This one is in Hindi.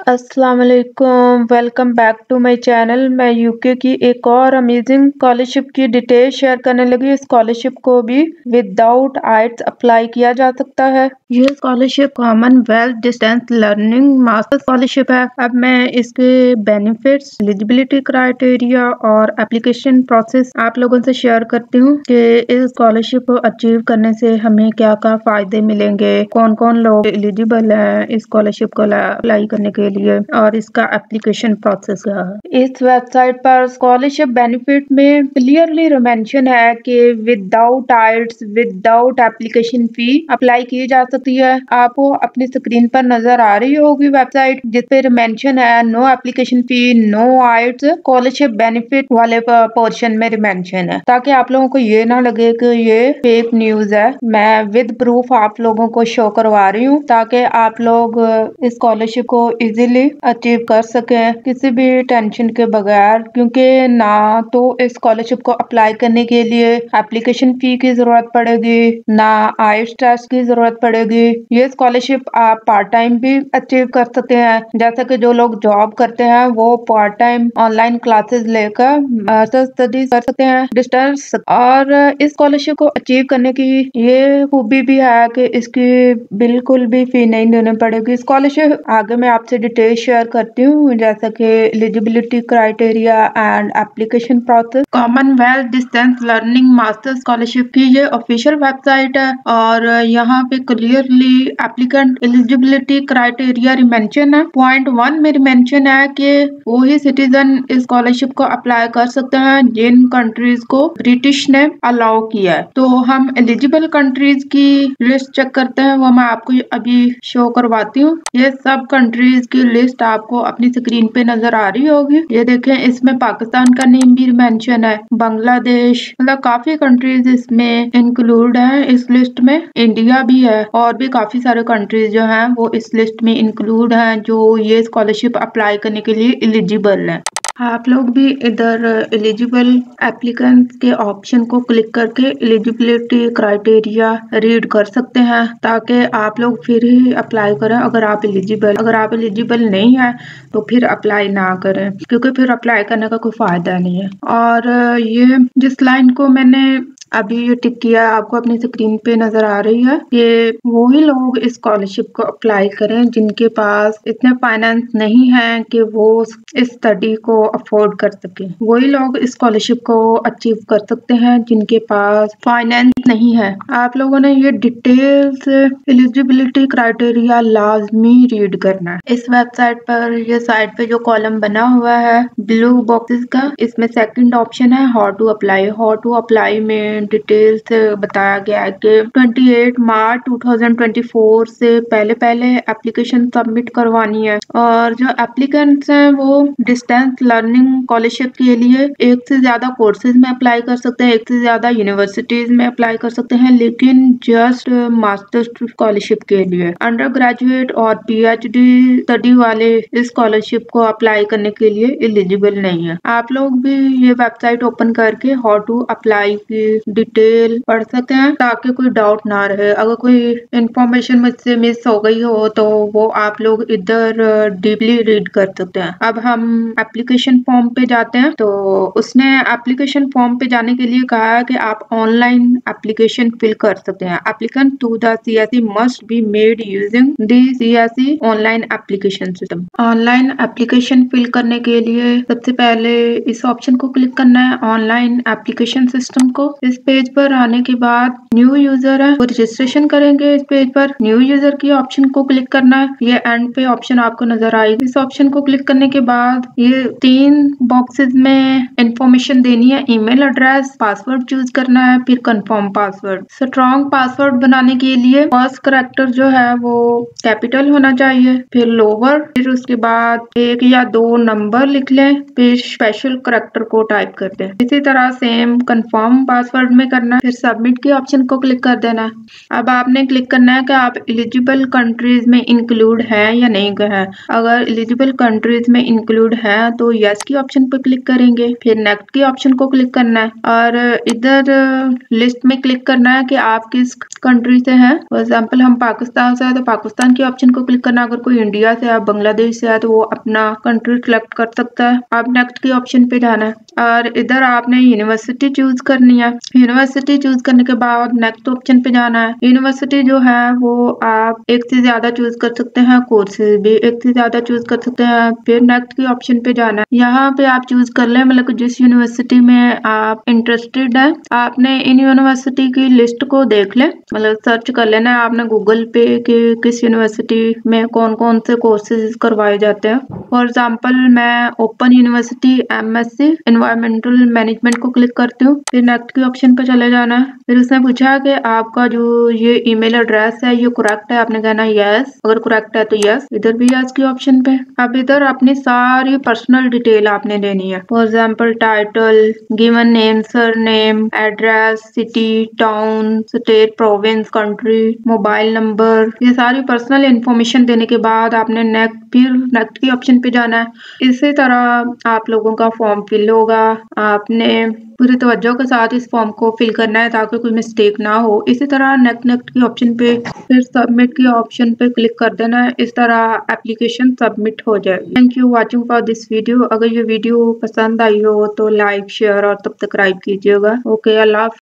अस्सलाम वालेकुम, welcome back to my channel. मैं यूके की एक और अमेजिंग स्कॉलरशिप की डिटेल शेयर करने लगी। स्कॉलरशिप को भी विदाउट आइट्स अप्लाई किया जा सकता है। यह scholarship Commonwealth distance learning master scholarship है। अब मैं इसके बेनिफिट्स, एलिजिबिलिटी क्राइटेरिया और एप्लीकेशन प्रोसेस आप लोगों से शेयर करती हूँ कि इस स्कॉलरशिप को अचीव करने से हमें क्या क्या फायदे मिलेंगे, कौन कौन लोग एलिजिबल है इस स्कॉलरशिप को अप्लाई करने के लिए और इसका एप्लीकेशन प्रोसेस क्या है। इस वेबसाइट पर स्कॉलरशिप बेनिफिट में क्लियरली मेंशन है कि without IELTS, without application fee apply की जा सकती है। आपको अपनी स्क्रीन पर नजर आ रही होगी वेबसाइट जिस पर मेंशन है no application fee, no IELTS, scholarship benefit वाले पोर्शन में मेंशन है, ताकि आप लोगों को ये ना लगे कि ये फेक न्यूज है। मैं विद प्रूफ आप लोगों को शो करवा रही हूँ ताकि आप लोग इस स्कॉलरशिप को इजीली अचीव कर सके किसी भी टेंशन के बगैर, क्योंकि ना तो इस स्कॉलरशिप को अप्लाई करने के लिए एप्लीकेशन फी की जरूरत पड़ेगी, ना आइल्स टेस्ट की जरूरत पड़ेगी। ये स्कॉलरशिप आप पार्ट टाइम भी अचीव कर सकते हैं, जैसे कि जो लोग जॉब करते हैं वो पार्ट टाइम ऑनलाइन क्लासेस लेकर मास्टर स्टडी कर सकते हैं डिस्टेंस। और इस स्कॉलरशिप को अचीव करने की ये खूबी भी है कि इसकी बिल्कुल भी फी नहीं देनी पड़ेगी। स्कॉलरशिप आगे मैं आपसे डिटेल शेयर करती हूँ, जैसा कि eligibility criteria and application process. Commonwealth distance learning master scholarship की ये ऑफिशियल वेबसाइट है और यहाँ पे clearly applicant eligibility criteria mention है। पॉइंट 1 में मेंशन है कि वही सिटीजन इस स्कॉलरशिप को अप्लाई कर सकते हैं जिन कंट्रीज को ब्रिटिश ने अलाउ किया है। तो हम एलिजिबल कंट्रीज की लिस्ट चेक करते हैं, वो मैं आपको अभी शो करवाती हूँ। ये सब कंट्रीज की लिस्ट आपको अपनी स्क्रीन पे नजर आ रही होगी। ये देखें, इसमें पाकिस्तान का नेम भी मेंशन है, बांग्लादेश, मतलब काफी कंट्रीज इसमें इंक्लूड है इस लिस्ट में। इंडिया भी है और भी काफी सारे कंट्रीज जो हैं वो इस लिस्ट में इंक्लूड हैं जो ये स्कॉलरशिप अप्लाई करने के लिए एलिजिबल है। आप लोग भी इधर एलिजिबल एप्लीकेंट्स के ऑप्शन को क्लिक करके एलिजिबिलिटी क्राइटेरिया रीड कर सकते हैं ताकि आप लोग फिर ही अप्लाई करें। अगर आप एलिजिबल नहीं है तो फिर अप्लाई ना करें, क्योंकि फिर अप्लाई करने का कोई फायदा नहीं है। और ये जिस लाइन को मैंने अभी ये टिक किया आपको अपनी स्क्रीन पे नजर आ रही है, ये वही लोग इस स्कॉलरशिप को अप्लाई करें जिनके पास इतने फाइनेंस नहीं है कि वो इस स्टडी को अफोर्ड कर सके। वही लोग इस स्कॉलरशिप को अचीव कर सकते हैं जिनके पास फाइनेंस नहीं है। आप लोगों ने ये डिटेल्स एलिजिबिलिटी क्राइटेरिया लाजमी रीड करना है। इस वेबसाइट पर ये साइड पे जो कॉलम बना हुआ है ब्लू बॉक्सेस का, इसमें सेकंड ऑप्शन है how to apply. How to apply में डिटेल से बताया गया है कि 28 मार्च 2024 से पहले एप्लीकेशन सबमिट करवानी है। और जो एप्लीकेंट्स हैं वो डिस्टेंस लर्निंग स्कॉलरशिप के लिए एक से ज्यादा कोर्सेज में अप्लाई कर सकते हैं, एक से ज्यादा यूनिवर्सिटीज में अप्लाई कर सकते हैं, लेकिन जस्ट मास्टर्स स्कॉलरशिप के लिए अंडर ग्रेजुएट और PhD स्टडी वाले इस स्कॉलरशिप को अप्लाई करने के लिए एलिजिबल नहीं है। आप लोग भी ये वेबसाइट ओपन करके हाउ टू अप्लाई की डिटेल पढ़ सकते हैं ताकि कोई डाउट ना रहे। अगर कोई इंफॉर्मेशन मुझसे मिस हो गई हो तो वो आप लोग इधर डीपली रीड कर सकते हैं। अब हम एप्लीकेशन फॉर्म पे जाते हैं। तो उसने एप्लीकेशन फॉर्म पे जाने के लिए कहा है कि आप ऑनलाइन एप्लीकेशन फिल कर सकते हैं। Applicant to the CSE must be made using the CSE online application system. Online application fill करने के लिए सबसे पहले इस ऑप्शन को क्लिक करना है, ऑनलाइन एप्लीकेशन सिस्टम को। इस पेज पर आने के बाद न्यू यूजर है वो रजिस्ट्रेशन करेंगे। इस पेज पर न्यू यूजर की ऑप्शन को क्लिक करना है। ये एंड पे ऑप्शन आपको नजर आएगी। इस ऑप्शन को क्लिक करने के बाद ये 3 बॉक्सेस में इंफॉर्मेशन देनी है, ईमेल एड्रेस, पासवर्ड चूज करना है, फिर कंफर्म पासवर्ड। स्ट्रॉन्ग पासवर्ड बनाने के लिए फर्स्ट कैरेक्टर जो है वो कैपिटल होना चाहिए, फिर लोअर, फिर उसके बाद 1 या 2 नंबर लिख लें, फिर स्पेशल कैरेक्टर को टाइप कर दें। इसी तरह सेम कंफर्म पासवर्ड वर्ड में करना है, फिर सबमिट के ऑप्शन को क्लिक कर देना है। अब आपने क्लिक करना है कि आप एलिजिबल कंट्रीज में इंक्लूड है या नहीं है। अगर एलिजिबल कंट्रीज में इंक्लूड है तो यस की ऑप्शन पर क्लिक करेंगे, फिर नेक्स्ट के ऑप्शन को क्लिक करना है और इधर लिस्ट में क्लिक करना है कि आप किस कंट्री से हैं। फॉर एग्जाम्पल हम पाकिस्तान से है तो पाकिस्तान के ऑप्शन को क्लिक करना। अगर कोई इंडिया से है, बांग्लादेश से है तो वो अपना कंट्री सिलेक्ट कर सकता है। आप नेक्स्ट के ऑप्शन पे जाना है और इधर आपने यूनिवर्सिटी चूज करनी है। यूनिवर्सिटी चूज करने के बाद नेक्स्ट ऑप्शन पे जाना है। यूनिवर्सिटी जो है वो आप एक से ज्यादा चूज कर सकते हैं, कोर्सेज भी एक से ज्यादा चूज कर सकते हैं। फिर नेक्स्ट के ऑप्शन पे जाना है। यहाँ पे आप चूज कर लें मतलब जिस यूनिवर्सिटी में आप इंटरेस्टेड है। आपने इन यूनिवर्सिटी की लिस्ट को देख ले, मतलब सर्च कर लेना है आपने गूगल पे कि किस यूनिवर्सिटी में कौन कौन से कोर्सेज करवाए जाते हैं। फॉर एग्जाम्पल मैं open university MSc environmental management को क्लिक करती हूँ। फिर नेक्स्ट के ऑप्शन पर चले जाना है। फिर उसने पूछा कि आपका जो ये ईमेल एड्रेस है ये करेक्ट है, आपने कहना यस। अगर करेक्ट है तो यस, इधर भी यस के ऑप्शन पे। अब इधर अपनी सारी पर्सनल डिटेल आपने देनी है। For example title, given name, surname, address, city, town, state, province, country, mobile number, ये सारी पर्सनल इंफॉर्मेशन देने के बाद आपने फिर नेक्स्ट के ऑप्शन पे जाना है। इसी तरह आप लोगों का फॉर्म फिल होगा। आपने पूरी तवज्जो के साथ इस फॉर्म को फिल करना है ताकि कोई मिस्टेक ना हो। इसी तरह नेक्स्ट के ऑप्शन पे फिर सबमिट के ऑप्शन पे क्लिक कर देना है। इस तरह एप्लीकेशन सबमिट हो जाए। Thank you watching for this video. अगर ये वीडियो पसंद आई हो तो लाइक, शेयर और सब्सक्राइब कीजिएगा। ओके, अल्लाह।